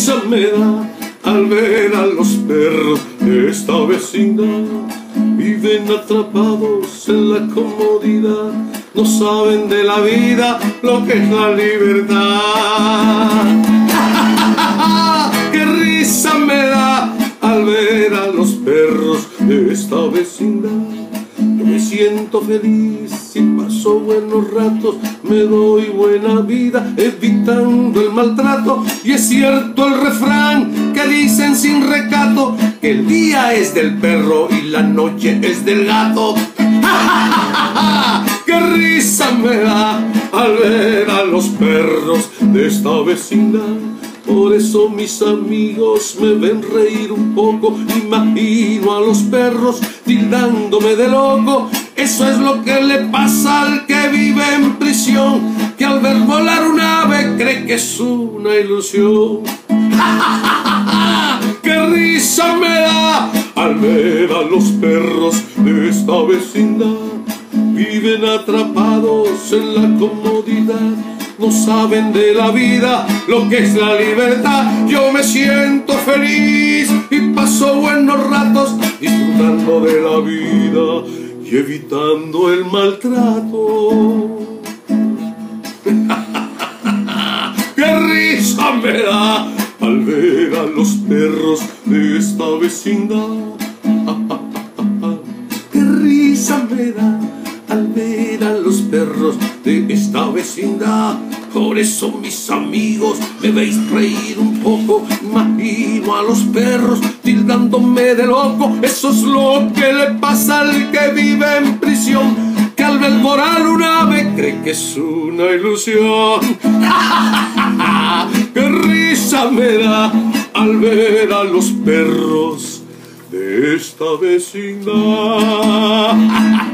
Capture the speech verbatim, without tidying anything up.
risa me da al ver a los perros de esta vecindad. Viven atrapados en la comodidad, no saben de la vida lo que es la libertad. ¡Qué risa me da al ver a los perros de esta vecindad! Yo me siento feliz y paso buenos ratos, me doy buena vida evitando el maltrato. Y es cierto el refrán que dicen sin recato, que el día es del perro y la noche es del gato. ¡Qué risa me da al ver a los perros de esta vecindad! Por eso mis amigos me ven reír un poco, imagino a los perros tildándome de loco. Eso es lo que le pasa al que vive en prisión, que al ver volar un ave cree que es una ilusión. ¡Qué risa me da al ver a los perros de esta vecindad! Viven atrapados en la comodidad, no saben de la vida lo que es la libertad. Yo me siento feliz y paso buenos ratos disfrutando de la vida y evitando el maltrato. ¡Qué risa me da al ver a los perros de esta vecindad! ¡Qué risa me da al ver a los perros de esta vecindad! Por eso mis amigos me veis reír un poco, imagino a los perros tildándome de loco. Eso es lo que le pasa al que vive en prisión, que al ver volar un ave cree que es una ilusión. ¡Qué risa me da al ver a los perros de esta vecindad!